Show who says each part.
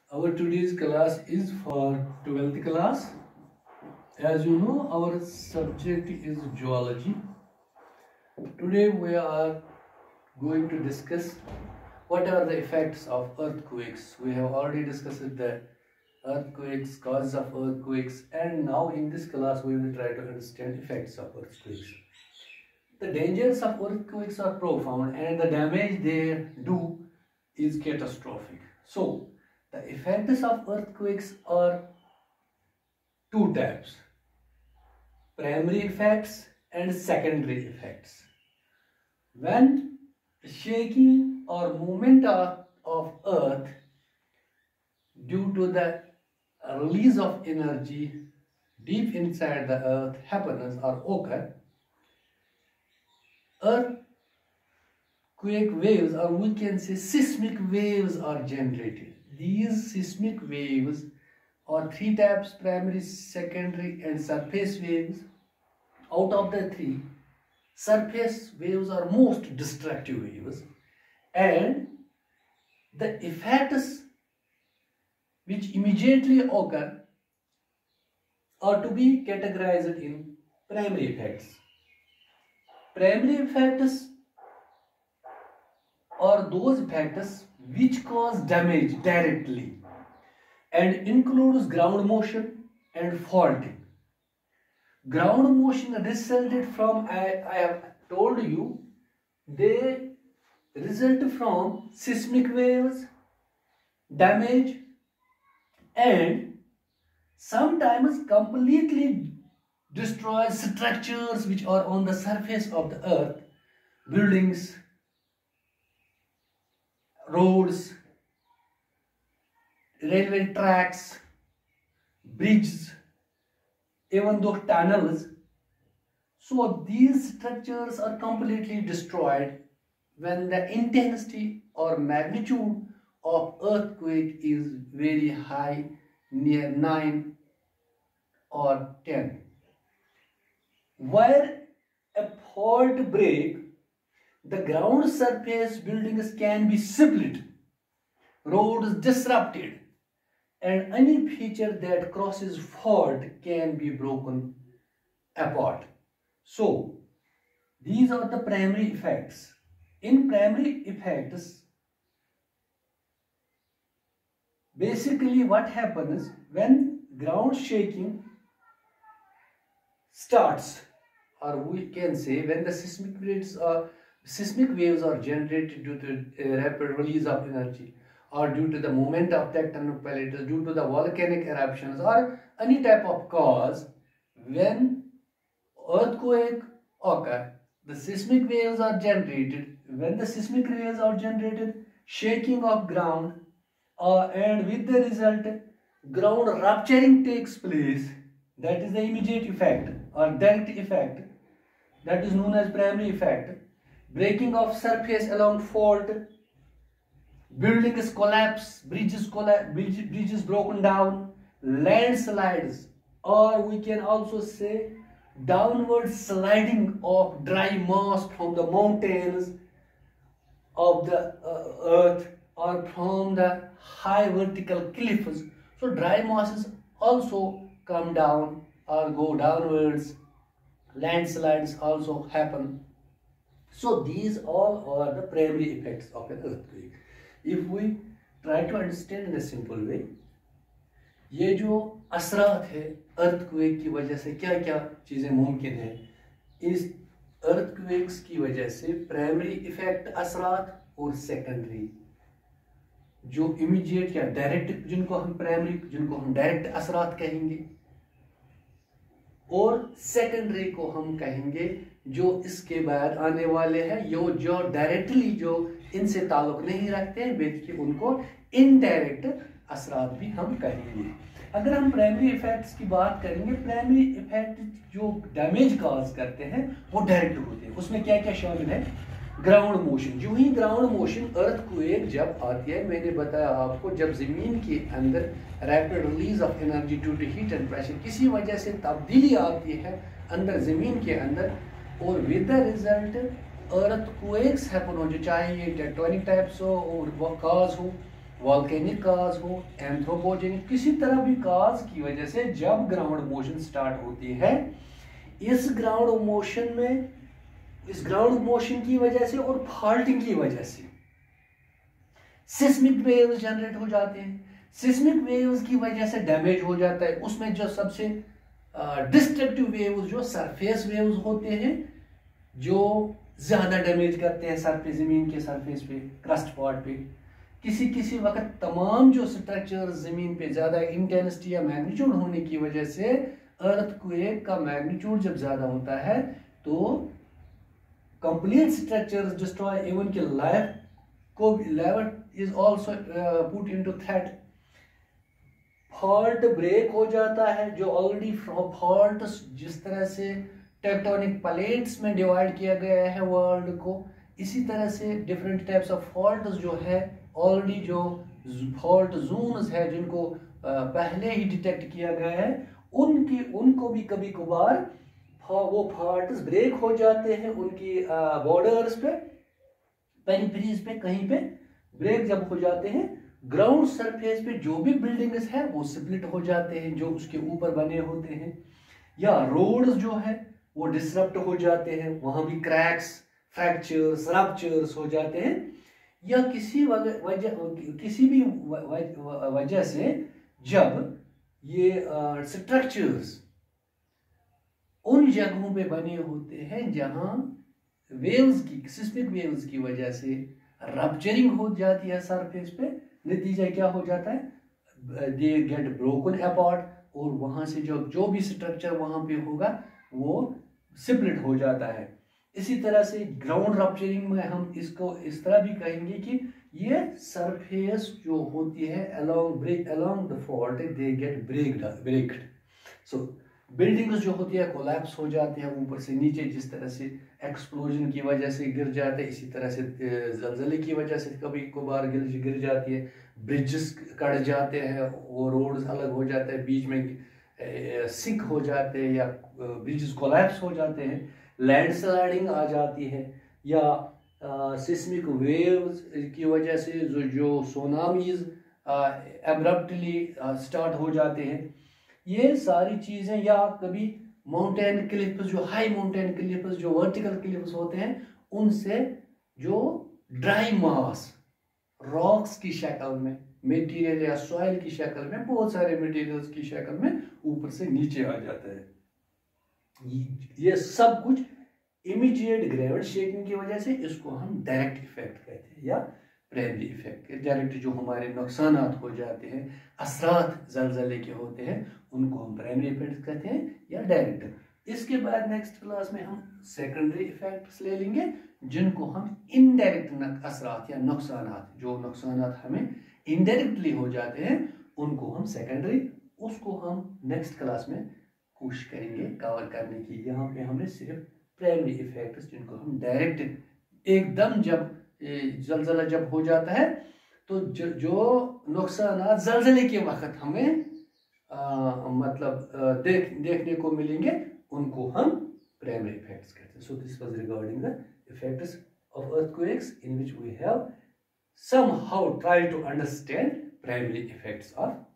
Speaker 1: Our today's class is for 12th class. As you know, our subject is geology. Today we are going to discuss what are the effects of earthquakes. We have already discussed the earthquakes, causes of earthquakes, and now in this class we will try to understand effects of earthquakes. The dangers of earthquakes are profound and the damage they do is catastrophic. So, the effects of earthquakes are two types: primary effects and secondary effects. When shaking or movement of earth due to the release of energy deep inside the earth happens or occur, earthquake waves, or we can say seismic waves, are generated. These seismic waves are three types: primary, secondary and surface waves. Out of the three, surface waves are most destructive waves, and the effects which immediately occur are to be categorized in primary effects. Primary effects are those effects which cause damage directly and includes ground motion and faulting. Ground motion resulted from, I have told you, they result from seismic waves, damage, and sometimes completely destroy structures which are on the surface of the earth, buildings, roads, railway tracks, bridges, even those tunnels. So these structures are completely destroyed when the intensity or magnitude of earthquake is very high, near 9 or 10. Where a fault break, the ground surface buildings can be split, roads disrupted, and any feature that crosses fault can be broken apart. So, these are the primary effects. In primary effects, basically what happens when ground shaking starts, or we can say when the seismic waves are generated due to rapid release of energy, or due to the movement of tectonic plates, due to the volcanic eruptions, or any type of cause. When earthquake occur, the seismic waves are generated. When the seismic waves are generated, shaking of ground, and with the result, ground rupturing takes place. That is the immediate effect or direct effect. That is known as primary effect. Breaking of surface along fault, buildings collapse, bridges broken down, landslides, or we can also say downward sliding of dry mass from the mountains of the earth or from the high vertical cliffs. So dry masses also come down or go downwards. Landslides also happen. So these all are the primary effects of an earthquake. If we try to understand in a simple way, ये जो असरात है earthquake की वजह से क्या क्या चीज़ें मुमकिन है, इस earthquakes की वजह से primary effect असरात और secondary जो immediate या direct, जिनको हम primary, जिनको हम direct असरात कहेंगे, और सेकेंडरी को हम कहेंगे जो इसके बाद आने वाले हैं, जो डायरेक्टली जो इनसे ताल्लुक नहीं रखते हैं, बल्कि उनको इनडायरेक्ट असरात भी हम कहेंगे। अगर हम प्राइमरी इफेक्ट्स की बात करेंगे, प्राइमरी इफेक्ट जो डैमेज काज करते हैं वो डायरेक्ट होते हैं। उसमें क्या क्या शामिल है? Ground motion. जो ही ग्राउंड मोशन अर्थक्वेक जब आती है, मैंने बताया आपको, जब जमीन के अंदर rapid release of energy due to heat and pressure, किसी वजह से तब्दीली आती है अंदर जमीन के अंदर, और with the result earthquakes happen हो, चाहे ये टेक्टोनिक टाइप्स हो और वो काज हो, वॉल्केनिक काज हो, एंथ्रोपोजेनिक, किसी तरह भी काज की वजह से जब ग्राउंड मोशन स्टार्ट होती है, इस ग्राउंड मोशन की वजह से और फॉल्टिंग की वजह से सिस्मिक वेव्स जनरेट हो जाते हैं। सिस्मिक वेव्स की वजह से डैमेज हो जाता है। उसमें जो सबसे डिस्ट्रक्टिव वेव्स जो सरफेस वेव्स होते हैं, जो ज्यादा डैमेज करते हैं सरफेस, जमीन के सरफेस पे, क्रस्ट पार्ट पे। किसी वक्त तमाम जो स्ट्रक्चर जमीन पे ज्यादा इंटेंसिटी या मैग्नीट्यूड होने की वजह से अर्थक्वेक का मैग्नीट्यूड जब ज्यादा होता है तो कंप्लीट स्ट्रक्चर्स डिस्ट्रॉय, इवन की लाइफ को, life is also put into threat. Fault break हो जाता है, जो ऑलरेडी फॉल्ट जिस तरह से टेक्टोनिक प्लेट्स में डिवाइड किया गया है वर्ल्ड को, इसी तरह से डिफरेंट टाइप्स ऑफ फॉल्ट्स जो है ऑलरेडी जो फॉल्ट जोन्स है जिनको पहले ही डिटेक्ट किया गया है, उनको भी कभी कभार वो फॉल्ट्स ब्रेक हो जाते हैं। उनकी बॉर्डर्स पे, पेरिफेरीज पे, कहीं पे ब्रेक जब हो जाते हैं, ग्राउंड सरफेस पे जो भी बिल्डिंग्स है वो स्प्लिट हो जाते हैं जो उसके ऊपर बने होते हैं, या रोड्स जो है वो डिसरप्ट हो जाते हैं, वहां भी क्रैक्स, फ्रैक्चर्स, रप्चर्स हो जाते हैं, या किसी भी वजह से जब ये स्ट्रक्चर्स उन जगहों पे बने होते हैं जहां वेव्स की, सिस्मिक वेव्स की वजह से रप्चरिंग हो जाती है सरफेस पे, नतीजा क्या हो जाता है, दे गेट ब्रोकन अपार्ट, और वहां से जो भी स्ट्रक्चर वहां पे होगा वो स्प्लिट हो जाता है। इसी तरह से ग्राउंड रप्चरिंग में हम इसको इस तरह भी कहेंगे कि ये सरफेस जो होती है along the fault they get breaked. So buildings जो होती है कोलैप्स हो जाती है ऊपर से नीचे, जिस तरह से एक्सप्लोजन की वजह से गिर जाते हैं, इसी तरह से जलजले की वजह से कभी कभार गिर जाती है, ब्रिजेस कट जाते हैं, वो रोड्स अलग हो जाते हैं, बीच में सिंक हो जाते हैं या ब्रिजेस कोलैप्स हो जाते हैं, लैंडस्लाइडिंग आ जाती है, या सिस्मिक वेव्स की वजह से जो सोनामीज एब्रप्टली स्टार्ट हो जाते हैं। ये सारी चीजें, या कभी माउंटेन क्लिफ्स, जो हाई माउंटेन क्लिफ्स, जो वर्टिकल क्लिफ्स होते हैं, उनसे जो ड्राई मास रॉक्स की शक्ल में, मटेरियल या सॉइल की शक्ल में, बहुत सारे मटेरियल्स की शक्ल में ऊपर से नीचे आ जाता है। ये सब कुछ इमीडिएट ग्रेविटी शेकिंग की वजह से, इसको हम डायरेक्ट इफेक्ट कहते हैं या प्राइमरी इफेक्ट। डायरेक्ट जो हमारे नुकसानात हो जाते हैं, असरात जलजले के होते हैं, उनको हम प्राइमरी इफेक्ट कहते हैं या डायरेक्ट। इसके बाद नेक्स्ट क्लास में हम सेकेंडरी इफेक्ट्स ले लेंगे, जिनको हम इनडायरेक्ट असरात या नुकसानात, जो नुकसानात हमें इनडायरेक्टली हो जाते हैं, उनको हम सेकेंडरी, उसको हम नेक्स्ट क्लास में कोशिश करेंगे कवर करने की। यहाँ पे हमने सिर्फ प्राइमरी इफेक्ट्स, जिनको हम डायरेक्ट एकदम जब जलजला जब हो जाता है तो जो नुकसान जलजले के वक्त हमें मतलब देखने को मिलेंगे, उनको हम प्राइमरी इफेक्ट्स कहते हैं। So this was regarding the effects of earthquakes in which we have somehow tried to understand primary effects of